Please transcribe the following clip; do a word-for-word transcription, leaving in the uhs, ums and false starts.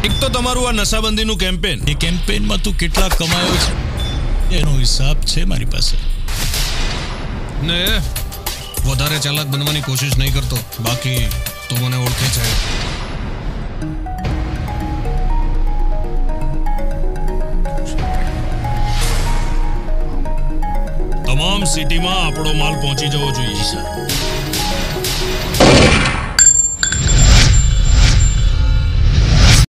એક તો તમારું આ નશાબંધીનું કેમ્પેન, એ કેમ્પેનમાં તું કેટલા કમાયો છે એનો હિસાબ છે મારી પાસે. ને વધારે ચાલાક બનવાની કોશિશ નહીં કરતો, બાકી તો મને ઓળખે છે. તમામ સિટીમાં આપણો માલ પહોંચી જવો જોઈએ સર.